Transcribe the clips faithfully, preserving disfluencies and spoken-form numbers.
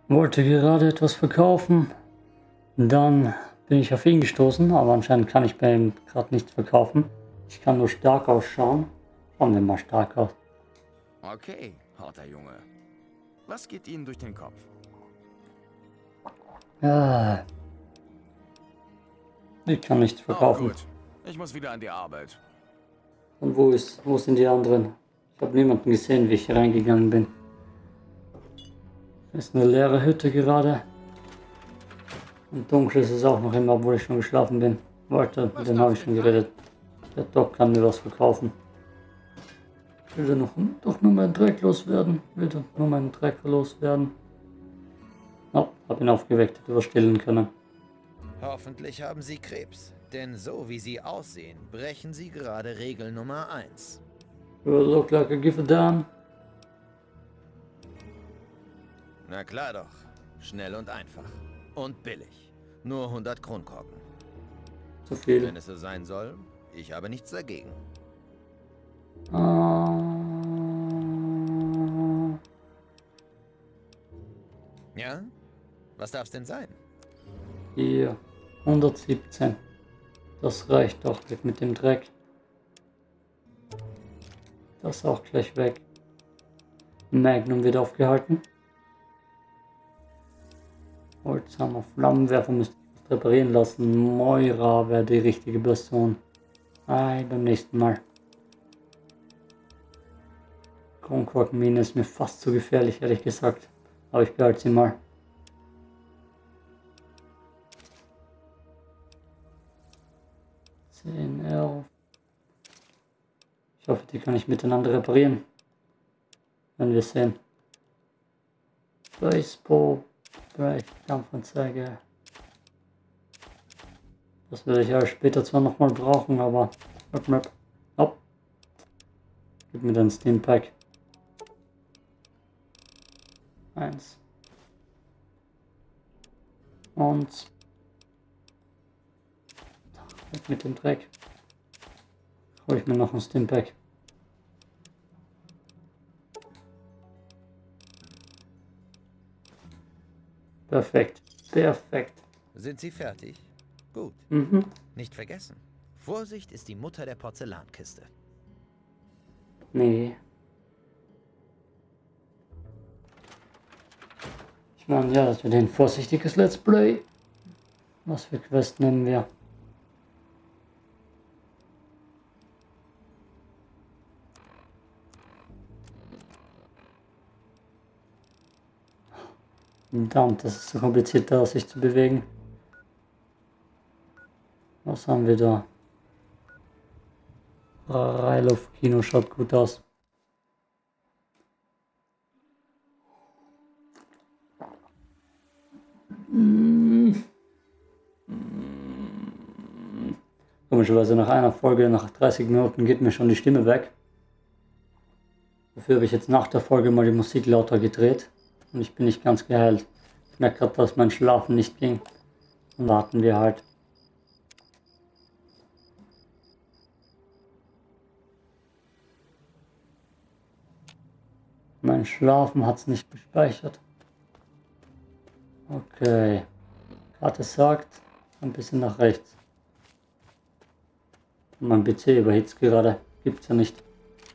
Wollte gerade etwas verkaufen, dann bin ich auf ihn gestoßen, aber anscheinend kann ich bei ihm gerade nichts verkaufen. Ich kann nur stark ausschauen. Schauen wir mal stark aus. Okay, harter Junge. Was geht Ihnen durch den Kopf? Ja. Ich kann nichts verkaufen. Oh, gut. Ich muss wieder an die Arbeit. Und wo ist, wo sind die anderen? Ich habe niemanden gesehen, wie ich hier reingegangen bin. Das ist eine leere Hütte gerade. Und dunkel ist es auch noch immer, obwohl ich schon geschlafen bin. Warte, mit dem habe ich schon geredet. Der Doc kann mir was verkaufen. Ich will noch, doch nur meinen Dreck loswerden. Ich will doch nur meinen Dreck loswerden. Oh, hab ihn aufgeweckt, hätte was stillen können. Hoffentlich haben Sie Krebs, denn so wie Sie aussehen, brechen Sie gerade Regel Nummer eins. You look like a give a damn. Na klar doch. Schnell und einfach. Und billig. Nur hundert Kronkorken. Zu viel. Wenn es so sein soll, ich habe nichts dagegen. Ah. Ja? Was darf's denn sein? Hier, hundertsiebzehn. Das reicht doch, weg mit dem Dreck. Das auch gleich weg. Magnum wird aufgehalten. Holzhammer, Flammenwerfer müsste ich reparieren lassen. Moira wäre die richtige Person. Ei, beim nächsten Mal. Kronkorkenmine ist mir fast zu gefährlich, ehrlich gesagt. Aber ich behalte sie mal. zehn, elf. Ich hoffe, die kann ich miteinander reparieren. Wenn wir sehen. Baseball. Kampfanzeige. Das werde ich ja später zwar nochmal brauchen, aber. Hopp. Gib mir den Steam Pack. Eins. Und. Weg mit dem Dreck. Hol ich mir noch ein Steam Pack. Perfekt. Perfekt. Sind Sie fertig? Gut. Mhm. Nicht vergessen. Vorsicht ist die Mutter der Porzellankiste. Nee. Ich meine, ja, das wird ein vorsichtiges Let's Play. Was für Quest nehmen wir? Verdammt, das ist so kompliziert, da sich zu bewegen. Was haben wir da? Freiluft-Kino schaut gut aus. Komischerweise nach einer Folge, nach dreißig Minuten geht mir schon die Stimme weg. Dafür habe ich jetzt nach der Folge mal die Musik lauter gedreht. Und ich bin nicht ganz geheilt. Ich merke gerade, dass mein Schlafen nicht ging. Dann warten wir halt. Mein Schlafen hat es nicht gespeichert. Okay. Karte sagt, ein bisschen nach rechts. Und mein P C überhitzt gerade. Gibt's ja nicht.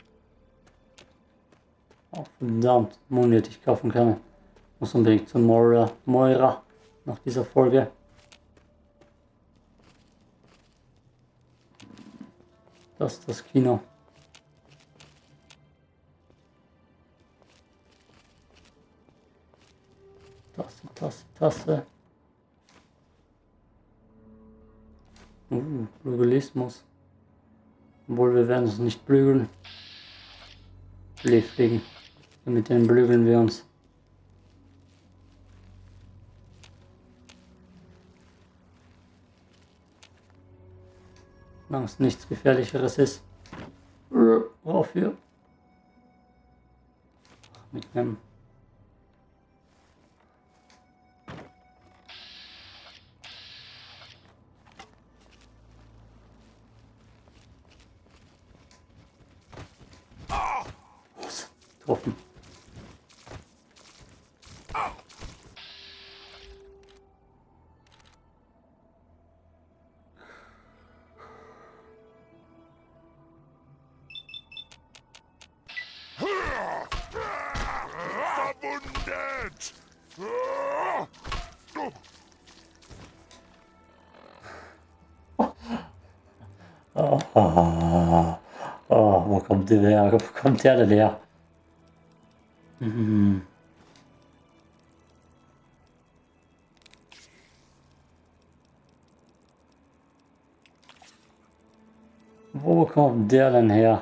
Oh, verdammt, Moni hätte ich kaufen können. Muss unbedingt zu Moira, Moira nach dieser Folge. Das ist das Kino. Tasse, Tasse, Tasse. Uh, Prügelismus. Obwohl wir werden uns nicht prügeln. Fliegen. Mit denen blügeln wir uns. Solange es nichts Gefährlicheres ist. Worauf wir mitnehmen. Getroffen. Verwundet! Ah! Oh, oh, oh, wo kommt der her? Wo kommt der denn her? Hm. Wo kommt der denn her?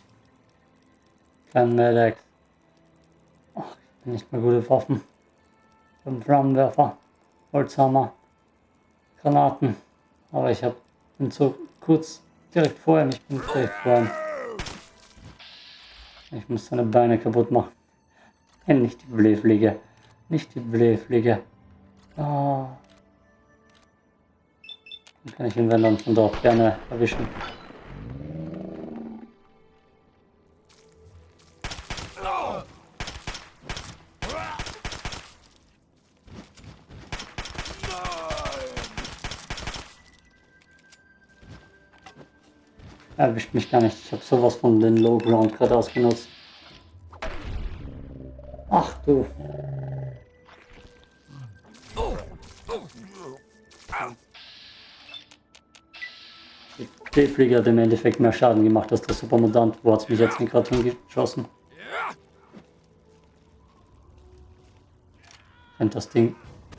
Kein Medic. Ach, ich bin nicht mehr gute Waffen. Ich habe einen Flammenwerfer, Holzhammer, Granaten. Aber ich hab, bin so kurz direkt vor ihm. Ich bin direkt vor ihm. Ich muss seine Beine kaputt machen. Nicht die Blähfliege. Nicht die Blähfliege. Ah. Dann kann ich ihn, wenn dann von dort gerne erwischen. Er erwischt mich gar nicht. Ich habe sowas von den Low Ground gerade ausgenutzt. Ach du. Die Flieger hat im Endeffekt mehr Schaden gemacht als der Supermutant. Wo hat es mich jetzt nicht gerade hingeschossen? Kennt das Ding.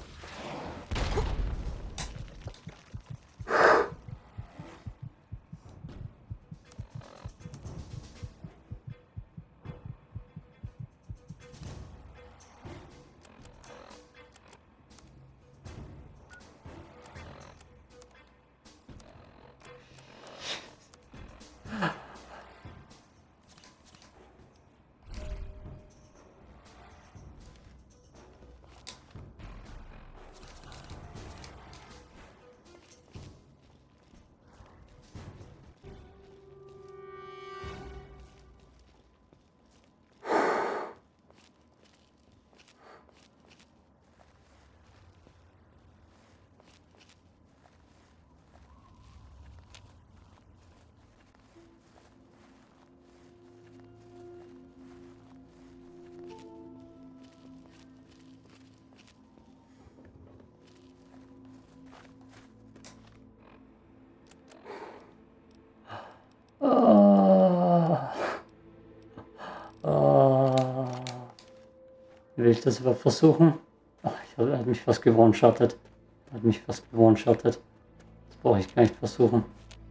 Will ich das überhaupt versuchen? Ach, ich habe, er hat mich fast gewone-shottet. Er hat mich fast gewone-shottet. Das brauche ich gar nicht versuchen.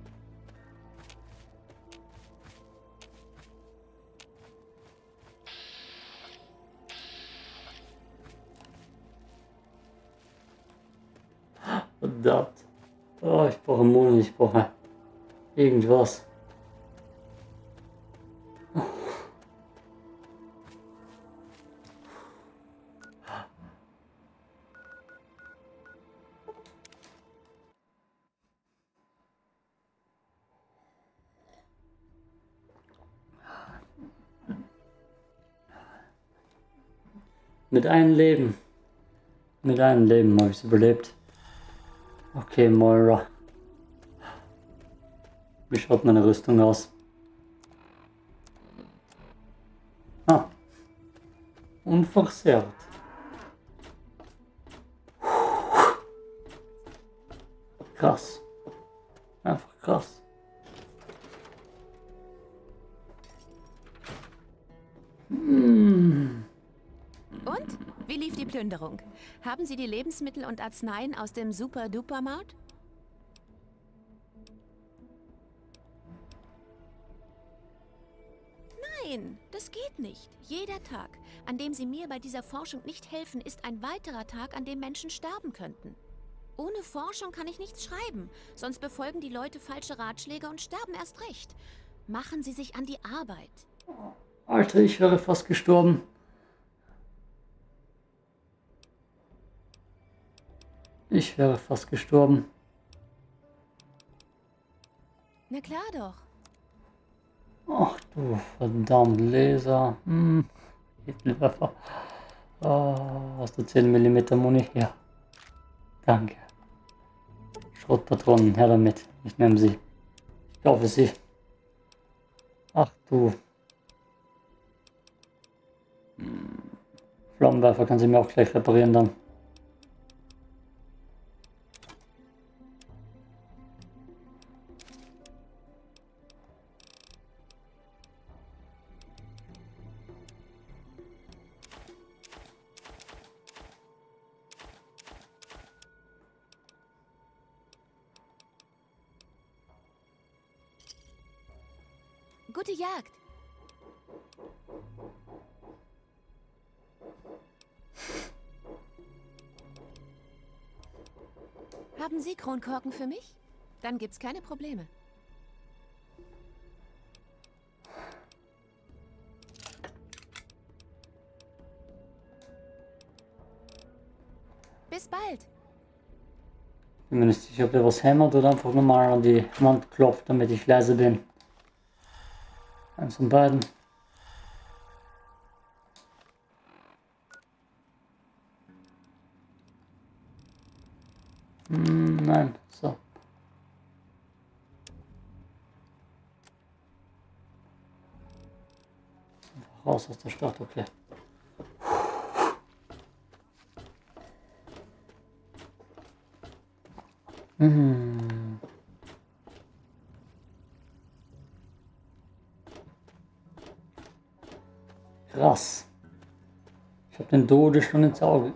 Verdammt. Oh, ich brauche Moni, ich brauche irgendwas. Mit einem Leben. Mit einem Leben habe ich es überlebt. Okay, Moira. Wie schaut meine Rüstung aus? Ah. Unversehrt. Krass. Einfach krass. Mmh. Und? Wie lief die Plünderung? Haben Sie die Lebensmittel und Arzneien aus dem Super-Duper-Mart? Nein, das geht nicht. Jeder Tag, an dem Sie mir bei dieser Forschung nicht helfen, ist ein weiterer Tag, an dem Menschen sterben könnten. Ohne Forschung kann ich nichts schreiben, sonst befolgen die Leute falsche Ratschläge und sterben erst recht. Machen Sie sich an die Arbeit. Alter, ich wäre fast gestorben. Ich wäre fast gestorben. Na klar doch. Ach du verdammt, Laser. Hm. Hitlerwerfer. Oh, hast du zehn Millimeter Muni? Ja. Danke. Schrotpatronen, her damit. Ich nehme sie. Ich kaufe sie. Ach du. Hm. Flammenwerfer kann sie mir auch gleich reparieren dann. Gute Jagd. Haben Sie Kronkorken für mich? Dann gibt's keine Probleme. Bis bald. Bin mir nicht sicher, ob der was hämmert oder einfach normal an die Wand klopft, damit ich leise bin. Eins von beiden. Hm, nein, so. Einfach raus aus der Stadt, okay. Hm. Krass. Ich habe den Dode schon ins Auge.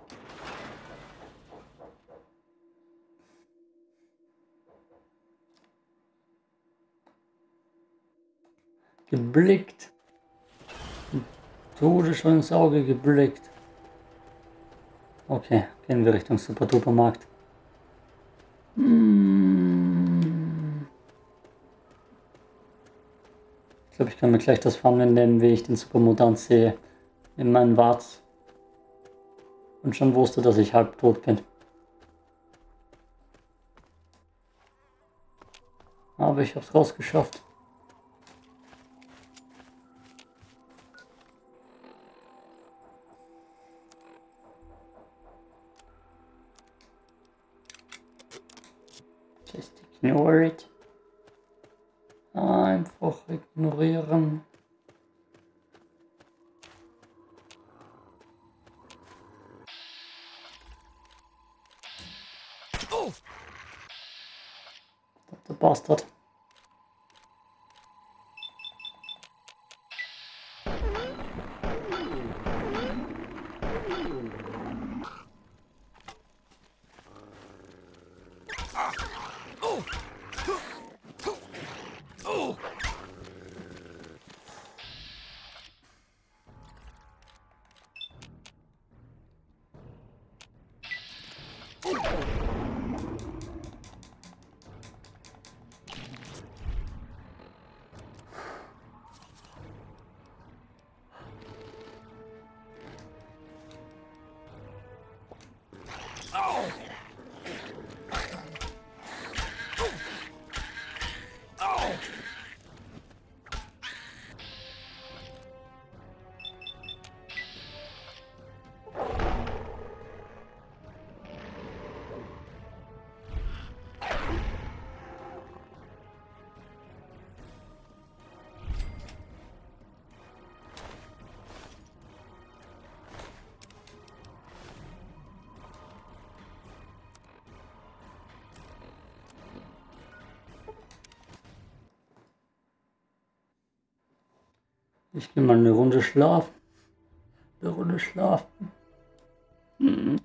Geblickt. Den Dode schon ins Auge geblickt. Okay, gehen wir Richtung Super-Duper-Markt. Hm. Ich glaube, ich kann mir gleich das Farmen nehmen, wie ich den Supermutant sehe. In meinen Warts. Und schon wusste, dass ich halb tot bin. Aber ich habe es rausgeschafft. Just ignore it. Einfach ignorieren. Oh. Der Bastard. Ich gehe mal eine Runde schlafen. Eine Runde schlafen. Hm.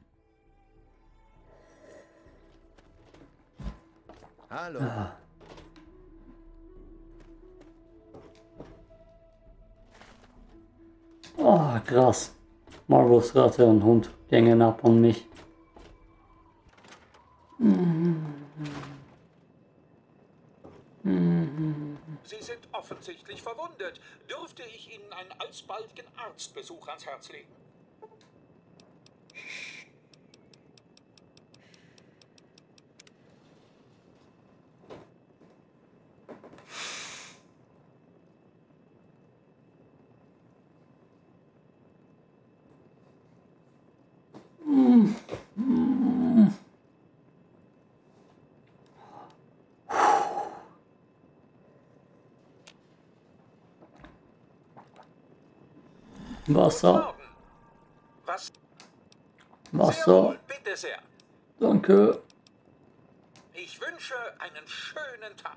Hallo. Ah. Oh, krass. Marvels Ratte und Hund gängen ab an mich. Sie sind offensichtlich verwundet. Dürfte ich Ihnen einen alsbaldigen Arztbesuch ans Herz legen? Wasser. Was? Sehr Wasser. wohl, bitte sehr. Danke. Ich wünsche einen schönen Tag.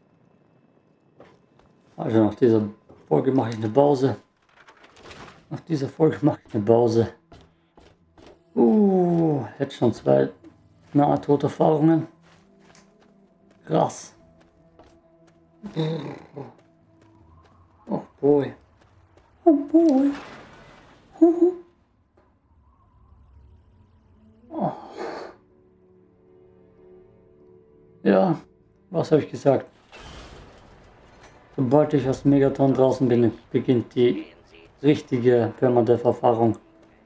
Also nach dieser Folge mache ich eine Pause. Nach dieser Folge mache ich eine Pause. Uh, jetzt schon zwei Nahtoderfahrungen. Krass. Oh boy. Oh boy. Oh. Ja, was habe ich gesagt? Sobald ich aus Megaton draußen bin, beginnt die richtige Permadeath-Erfahrung.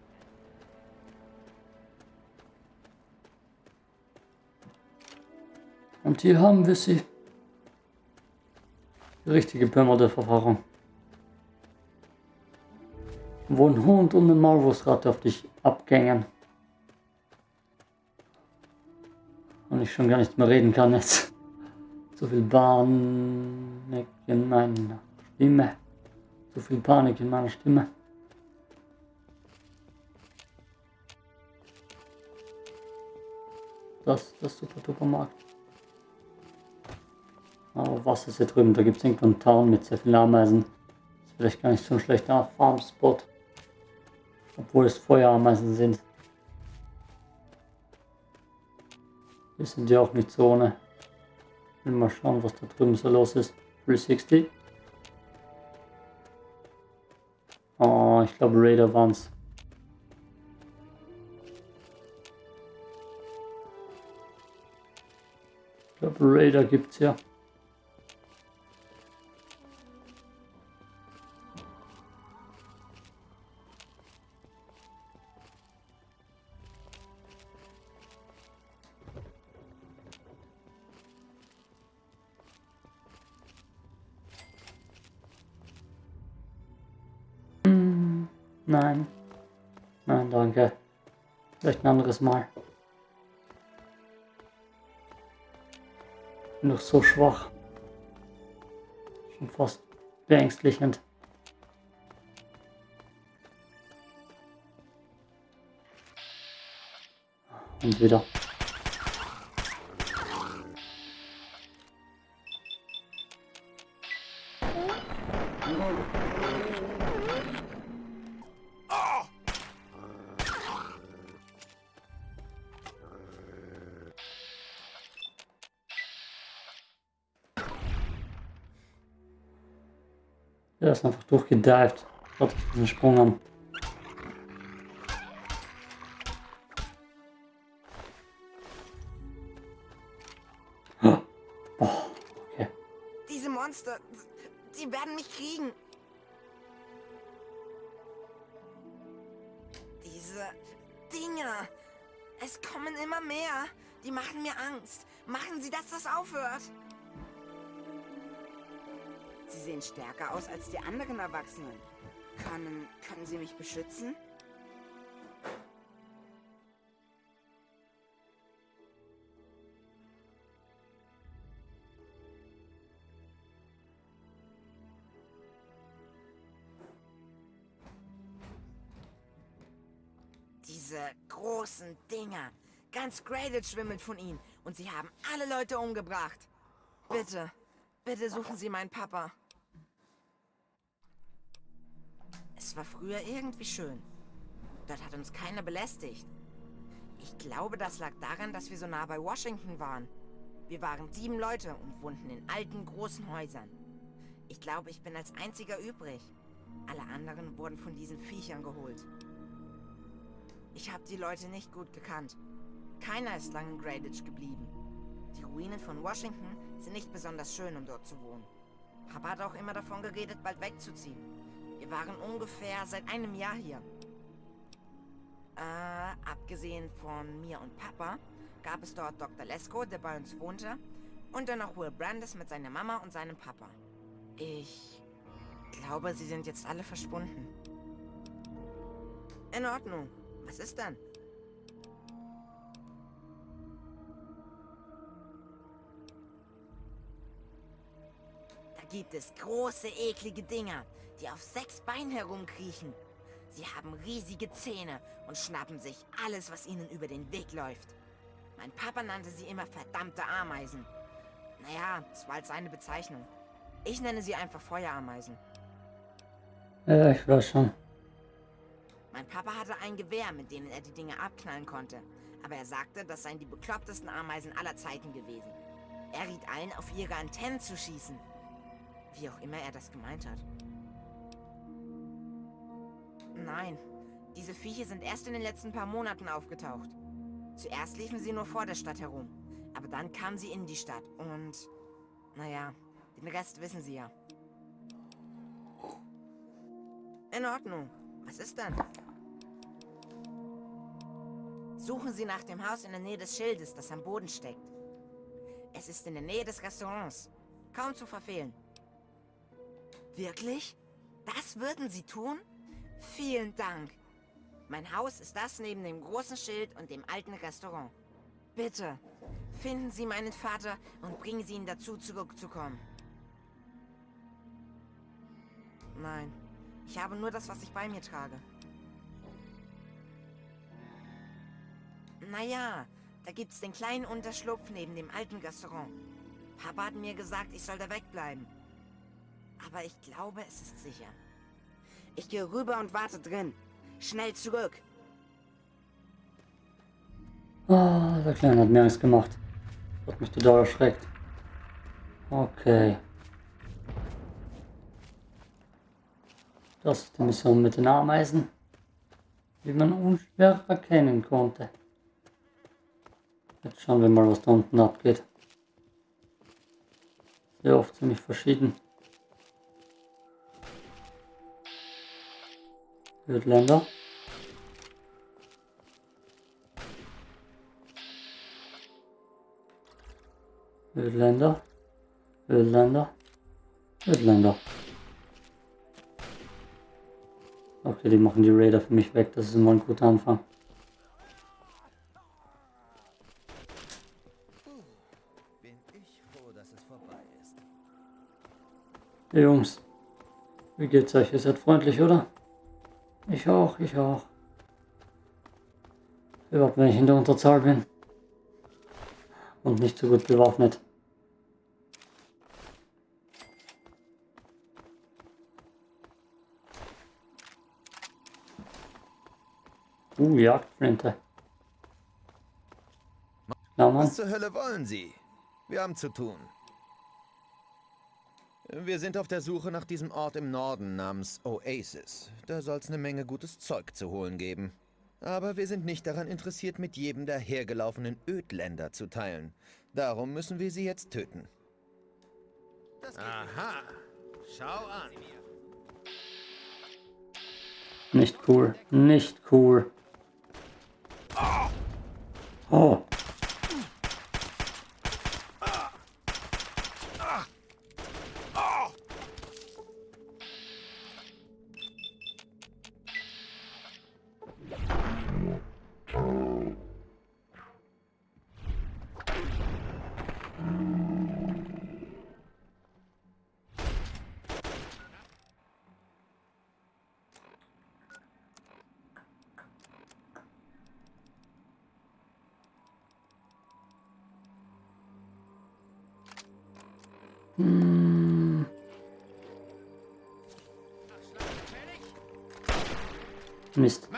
Und hier haben wir sie. Die richtige Permadeath-Erfahrung. Wo ein Hund und eine Maulwurfsratte auf dich abgängen. Und ich schon gar nicht mehr reden kann jetzt. So viel Panik in meiner Stimme. So viel Panik in meiner Stimme. Das, das super duper Markt. Aber was ist hier drüben? Da gibt es irgendwo einen Town mit sehr vielen Ameisen. Das ist vielleicht gar nicht so ein schlechter Farmspot. Obwohl es Feuerameisen sind. Wir sind ja auch nicht so ohne. Ich will mal schauen, was da drüben so los ist. dreihundertsechzig. Oh, ich glaube Raider waren's. Ich glaube Raider gibt's ja. Nein. Nein, danke. Vielleicht ein anderes Mal. Bin doch so schwach. Schon fast beängstigend. Und wieder. Der ist einfach durchgedived. Schaut euch diesen Sprung an. Oh, okay. Diese Monster, die werden mich kriegen. Diese Dinger. Es kommen immer mehr. Die machen mir Angst. Machen Sie, dass das aufhört. Sie sehen stärker aus als die anderen Erwachsenen. Können, können Sie mich beschützen? Diese großen Dinger. Ganz Grayditch schwimmelt von ihnen. Und sie haben alle Leute umgebracht. Bitte, bitte suchen Sie meinen Papa. Es war früher irgendwie schön. Dort hat uns keiner belästigt. Ich glaube, das lag daran, dass wir so nah bei Washington waren. Wir waren sieben Leute und wohnten in alten, großen Häusern. Ich glaube, ich bin als einziger übrig. Alle anderen wurden von diesen Viechern geholt. Ich habe die Leute nicht gut gekannt. Keiner ist lange in Grayditch geblieben. Die Ruinen von Washington sind nicht besonders schön, um dort zu wohnen. Papa hat auch immer davon geredet, bald wegzuziehen. Wir waren ungefähr seit einem Jahr hier. Äh, abgesehen von mir und Papa, gab es dort Doktor Lesko, der bei uns wohnte, und dann noch Will Brandes mit seiner Mama und seinem Papa. Ich glaube, sie sind jetzt alle verschwunden. In Ordnung. Was ist denn? Da gibt es große, eklige Dinger, die auf sechs Beinen herumkriechen. Sie haben riesige Zähne und schnappen sich alles, was ihnen über den Weg läuft. Mein Papa nannte sie immer verdammte Ameisen. Naja, das war halt seine Bezeichnung. Ich nenne sie einfach Feuerameisen. Ja, ich weiß schon. Mein Papa hatte ein Gewehr, mit dem er die Dinge abknallen konnte. Aber er sagte, das seien die beklopptesten Ameisen aller Zeiten gewesen. Er riet allen, auf ihre Antennen zu schießen. Wie auch immer er das gemeint hat. Nein, diese Viecher sind erst in den letzten paar Monaten aufgetaucht. Zuerst liefen sie nur vor der Stadt herum. Aber dann kamen sie in die Stadt und... Naja, den Rest wissen Sie ja. In Ordnung. Was ist denn? Suchen Sie nach dem Haus in der Nähe des Schildes, das am Boden steckt. Es ist in der Nähe des Restaurants. Kaum zu verfehlen. Wirklich? Das würden Sie tun? Vielen Dank. Mein Haus ist das neben dem großen Schild und dem alten Restaurant. Bitte, finden Sie meinen Vater und bringen Sie ihn dazu, zurückzukommen. Nein, ich habe nur das, was ich bei mir trage. Naja, da gibt's den kleinen Unterschlupf neben dem alten Restaurant. Papa hat mir gesagt, ich soll da wegbleiben. Aber ich glaube, es ist sicher. Ich gehe rüber und warte drin. Schnell zurück. Ah, der Kleine hat mir Angst gemacht. Hat mich total erschreckt. Okay. Das ist die Mission mit den Ameisen, wie man unschwer erkennen konnte. Jetzt schauen wir mal, was da unten abgeht. Sehr oft ziemlich verschieden. Ödländer. Ödländer. Ödländer. Ödländer. Okay, die machen die Raider für mich weg. Das ist immer ein guter Anfang. Bin ich froh, dass es vorbei ist. Hey Jungs, wie geht's euch? Ihr seid freundlich, oder? Ich auch, ich auch. Überhaupt, wenn ich in der Unterzahl bin. Und nicht so gut bewaffnet. Uh, Jagdflinte. Na Mann. Was zur Hölle wollen Sie? Wir haben zu tun. Wir sind auf der Suche nach diesem Ort im Norden namens Oasis. Da soll es eine Menge gutes Zeug zu holen geben. Aber wir sind nicht daran interessiert, mit jedem der hergelaufenen Ödländer zu teilen. Darum müssen wir sie jetzt töten. Aha, schau an. Nicht cool, nicht cool. Oh. Hm. Mist.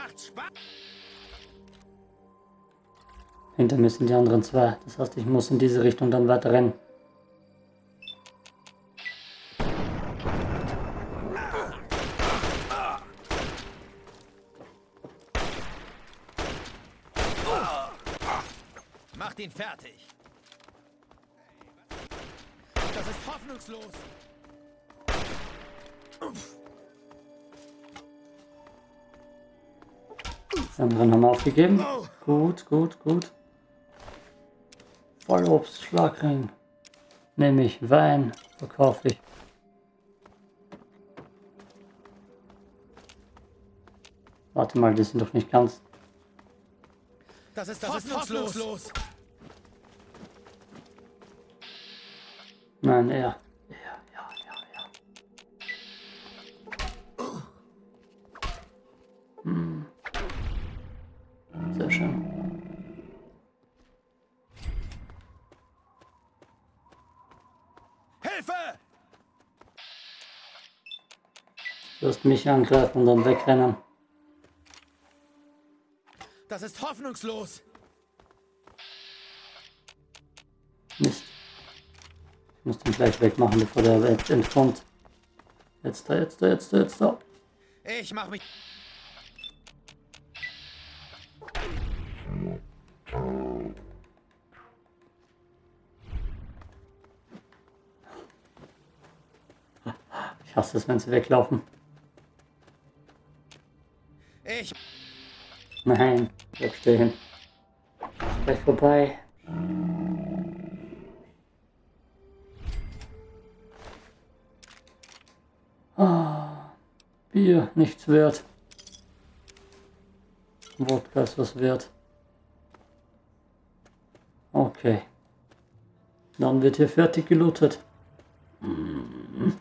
Hinter mir sind die anderen zwei. Das heißt, ich muss in diese Richtung dann weiter rennen. Macht ihn fertig. Das ist hoffnungslos. Die anderen haben aufgegeben. Gut, gut, gut. Vollobst, Schlagring. Nehme ich Wein, verkaufe ich. Warte mal, die sind doch nicht ganz. Das ist, das ist hoffnungslos. Nein, er. Ja, ja, ja, ja. Sehr schön. Hilfe! Du wirst mich angreifen und dann wegrennen. Das ist hoffnungslos. Mist. Ich muss den gleich wegmachen, bevor der entkommt. Jetzt da, jetzt da, jetzt da, jetzt da. Ich mach mich... Ich hasse es, wenn sie weglaufen. Ich... Nein, bleib stehen. Gleich vorbei. Ah, Bier, nichts wert. Wodka ist was wert. Okay. Dann wird hier fertig gelootet. Hm.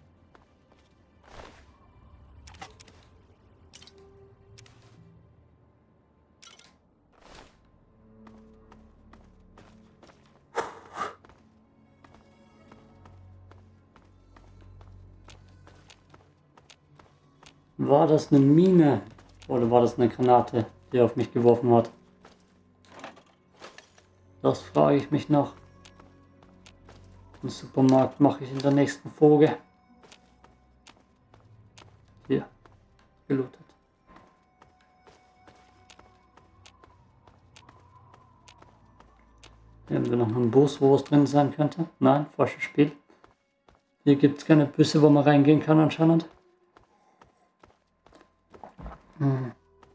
War das eine Mine oder war das eine Granate, die er auf mich geworfen hat? Das frage ich mich noch. Im Supermarkt mache ich in der nächsten Folge. Hier, gelootet. Hier haben wir noch einen Bus, wo was drin sein könnte. Nein, falsches Spiel. Hier gibt es keine Büsse, wo man reingehen kann anscheinend. Hm.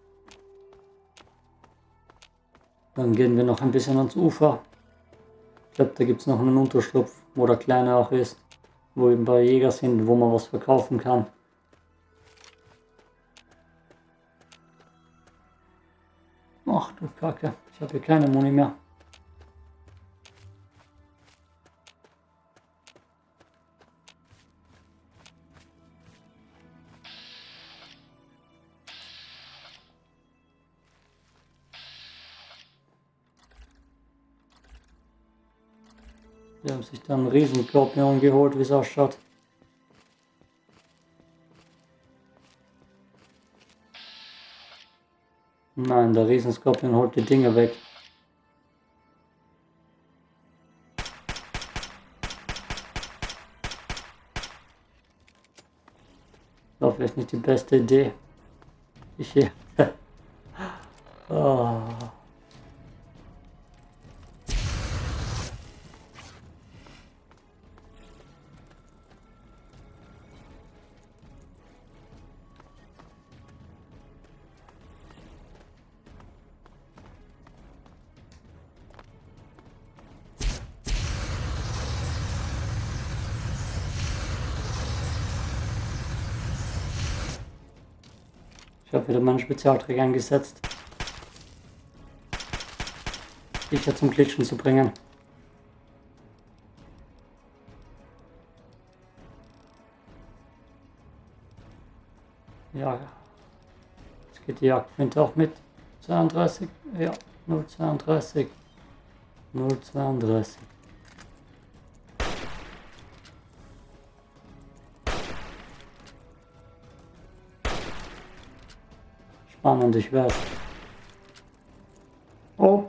Dann gehen wir noch ein bisschen ans Ufer. Ich glaube, da gibt es noch einen Unterschlupf, wo der Kleine auch ist. Wo eben bei Jäger sind, wo man was verkaufen kann. Ach du Kacke, ich habe hier keine Muni mehr. Die haben sich dann einen Riesenskorpion geholt, wie es ausschaut. Nein, der Riesenskorpion holt die Dinger weg. War vielleicht nicht die beste Idee. Ich hier. Oh. Ich habe wieder meinen Spezialtrick eingesetzt. Viecher zum Glitschen zu bringen. Ja, jetzt geht die Jagdflinte auch mit. zweiunddreißig, ja, null zweiunddreißig. null zweiunddreißig. Spannend, ich weiß. Oh.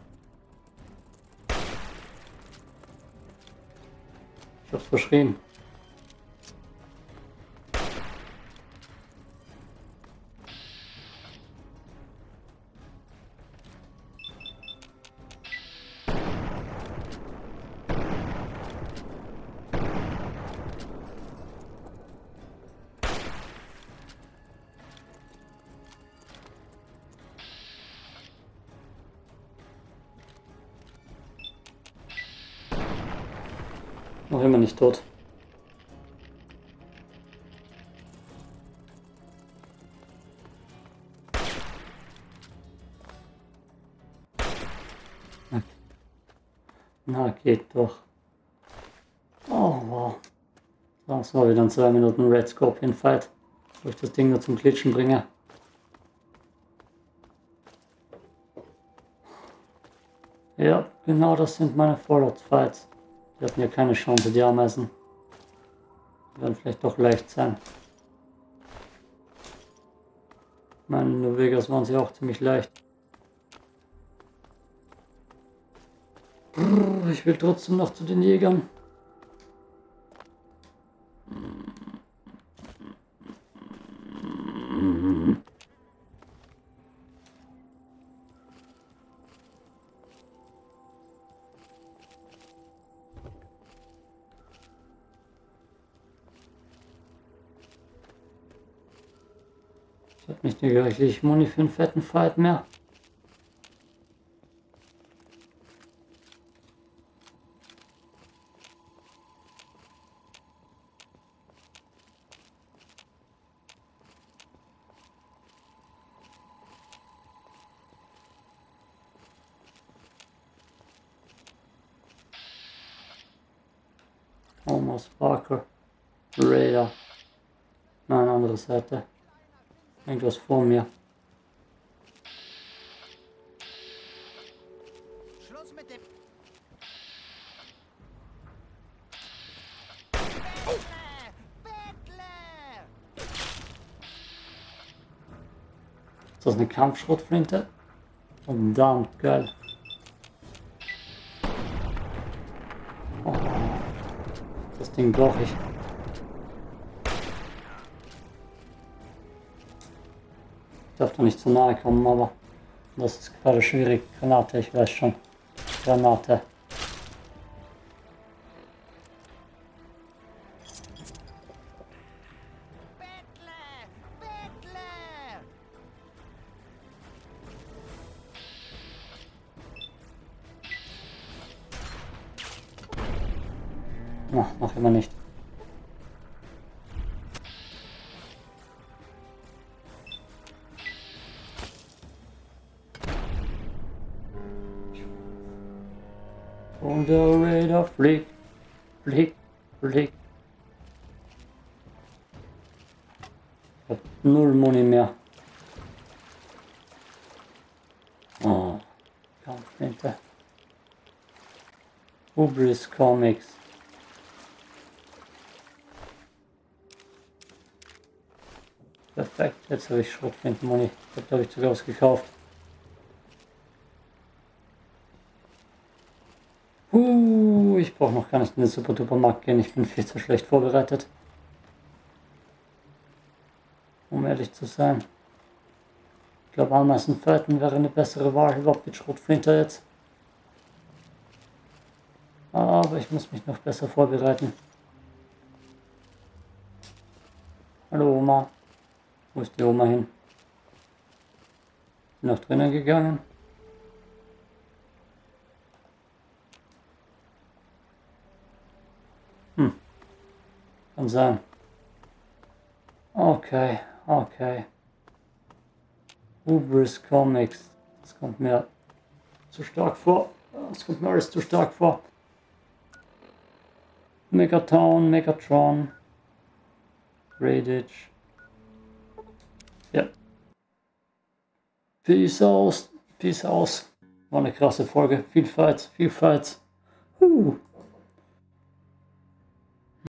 Ich hab's verschrien. Noch immer nicht tot. Okay. Na, geht doch. Oh, wow. Das war wieder ein zwei Minuten Red Scorpion Fight, wo ich das Ding nur zum Glitschen bringe. Ja, genau das sind meine Fallout-Fights. Die hatten ja keine Chance, die Ameisen. Die werden vielleicht doch leicht sein. Ich meine, in New Vegas waren sie auch ziemlich leicht. Ich will trotzdem noch zu den Jägern. Ich habe nicht die reichlich Money für einen fetten Fight mehr. Thomas Parker, Raider. Nein, andere Seite. Irgendwas vor mir. Schluss mit dem... Ist das eine Kampfschrotflinte? Verdammt geil. Oh, das Ding brauche ich. Ich darf da nicht zu nahe kommen, aber das ist gerade schwierig. Granate, ich weiß schon. Granate. Ach, noch immer nicht. Und der Raider fliegt, fliegt, fliegt. Ich hab null Money mehr. Oh, Kampfflinte. Hubris Comics. Perfekt, jetzt habe ich Schrotflinten-Money. Das habe ich sogar ausgekauft. Uh, ich brauche noch gar nicht in den Super-Duper-Markt gehen. Ich bin viel zu schlecht vorbereitet. Um ehrlich zu sein. Ich glaube, Ameisenfighten wäre eine bessere Wahl, überhaupt mit Schrotflinte jetzt. Aber ich muss mich noch besser vorbereiten. Hallo Oma. Wo ist die Oma hin? Ist noch drinnen gegangen? Hm. Kann sein. Okay, okay. Hubris Comics. Das kommt mir zu stark vor. Das kommt mir alles zu stark vor. Megatown, Megatron. Raditch. Ja. Peace aus. Peace aus. War eine krasse Folge. Viel Fights, viel Fights. Uh.